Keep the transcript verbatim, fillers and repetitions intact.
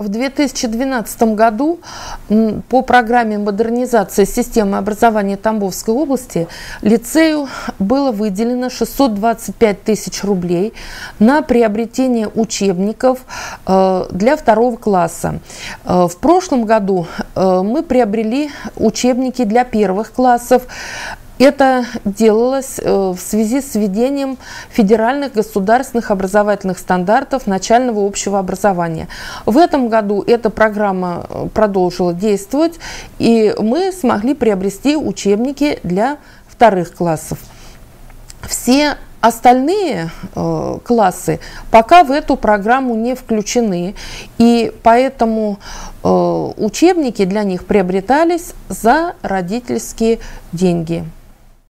В две тысячи двенадцатом году по программе модернизации системы образования Тамбовской области лицею было выделено шестьсот двадцать пять тысяч рублей на приобретение учебников для второго класса. В прошлом году мы приобрели учебники для первых классов. Это делалось в связи с введением федеральных государственных образовательных стандартов начального общего образования. В этом году эта программа продолжила действовать, и мы смогли приобрести учебники для вторых классов. Все остальные э, классы пока в эту программу не включены, и поэтому э, учебники для них приобретались за родительские деньги.